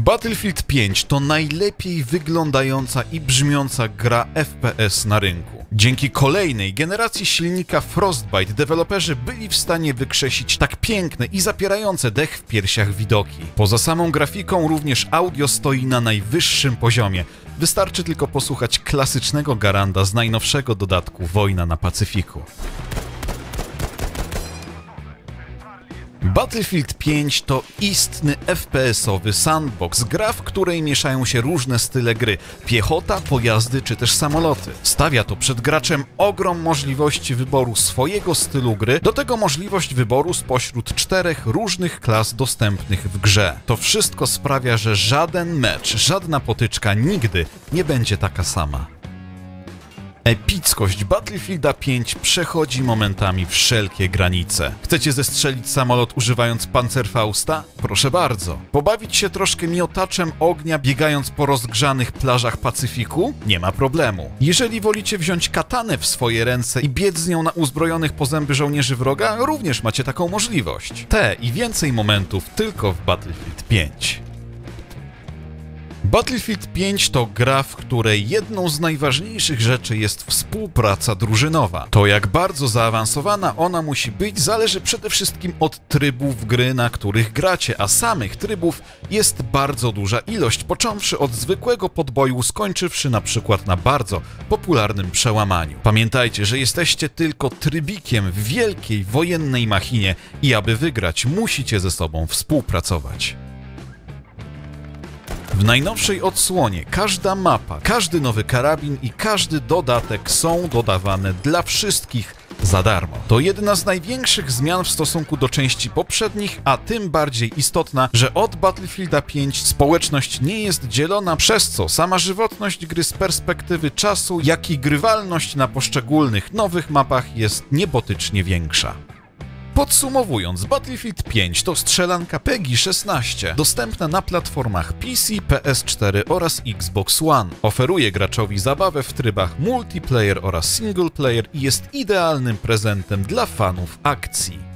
Battlefield 5 to najlepiej wyglądająca i brzmiąca gra FPS na rynku. Dzięki kolejnej generacji silnika Frostbite deweloperzy byli w stanie wykrzesić tak piękne i zapierające dech w piersiach widoki. Poza samą grafiką również audio stoi na najwyższym poziomie. Wystarczy tylko posłuchać klasycznego garanda z najnowszego dodatku Wojna na Pacyfiku. Battlefield 5 to istny FPS-owy sandbox, gra, w której mieszają się różne style gry, piechota, pojazdy czy też samoloty. Stawia to przed graczem ogrom możliwości wyboru swojego stylu gry, do tego możliwość wyboru spośród 4 różnych klas dostępnych w grze. To wszystko sprawia, że żaden mecz, żadna potyczka nigdy nie będzie taka sama. Epickość Battlefielda 5 przechodzi momentami wszelkie granice. Chcecie zestrzelić samolot używając Panzerfausta? Proszę bardzo. Pobawić się troszkę miotaczem ognia biegając po rozgrzanych plażach Pacyfiku? Nie ma problemu. Jeżeli wolicie wziąć katanę w swoje ręce i biec z nią na uzbrojonych po zęby żołnierzy wroga, również macie taką możliwość. Te i więcej momentów tylko w Battlefield 5. Battlefield 5 to gra, w której jedną z najważniejszych rzeczy jest współpraca drużynowa. To, jak bardzo zaawansowana ona musi być, zależy przede wszystkim od trybów gry, na których gracie, a samych trybów jest bardzo duża ilość, począwszy od zwykłego podboju, skończywszy na przykład na bardzo popularnym przełamaniu. Pamiętajcie, że jesteście tylko trybikiem w wielkiej wojennej machinie i aby wygrać, musicie ze sobą współpracować. W najnowszej odsłonie każda mapa, każdy nowy karabin i każdy dodatek są dodawane dla wszystkich za darmo. To jedna z największych zmian w stosunku do części poprzednich, a tym bardziej istotna, że od Battlefielda 5 społeczność nie jest dzielona, przez co sama żywotność gry z perspektywy czasu, jak i grywalność na poszczególnych nowych mapach jest niebotycznie większa. Podsumowując, Battlefield 5 to strzelanka PEGI 16, dostępna na platformach PC, PS4 oraz Xbox One. Oferuje graczowi zabawę w trybach multiplayer oraz single player i jest idealnym prezentem dla fanów akcji.